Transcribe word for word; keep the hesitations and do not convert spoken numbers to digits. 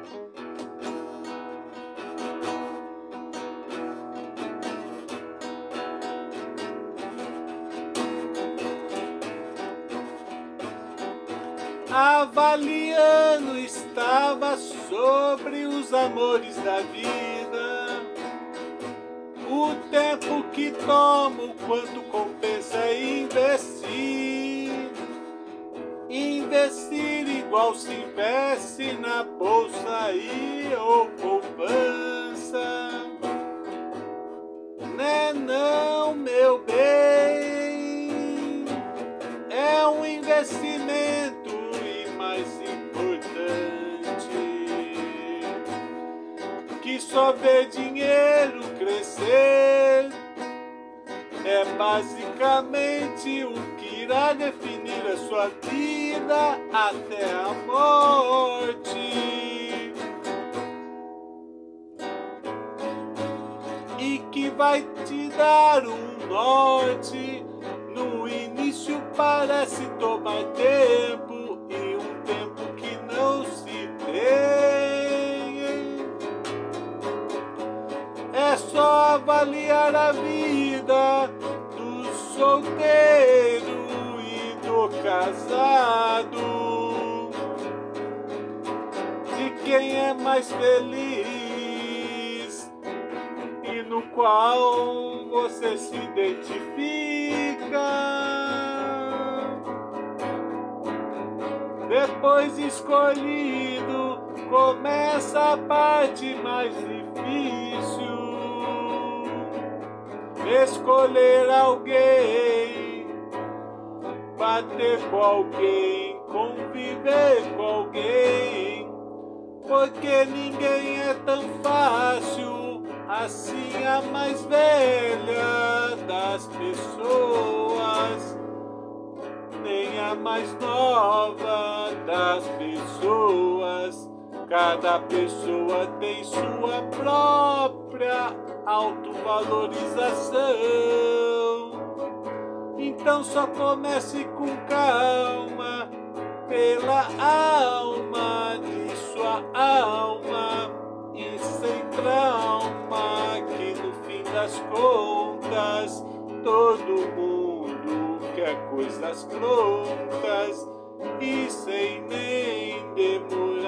Avaliando estava sobre os amores da vida, o tempo que tomo, quanto compensa investir. Investir igual se investe na bolsa e ou poupança. Né não, meu bem, é um investimento mais importante, que só vê dinheiro crescer. É basicamente o que irá definir a sua vida até a morte, e que vai te dar um norte. No início parece tomar tempo, e um tempo que não se tem. É só avaliar a vida do solteiro e do casado, de quem é mais feliz e no qual você se identifica. Depois escolhido, começa a parte mais difícil. Escolher alguém, bater com alguém, conviver com alguém, porque ninguém é tão fácil assim. A mais velha das pessoas, nem a mais nova das pessoas. Cada pessoa tem sua própria autovalorização. Então só comece com calma, pela alma de sua alma, e sem trauma, que no fim das contas todo mundo quer coisas prontas e sem nem demorar.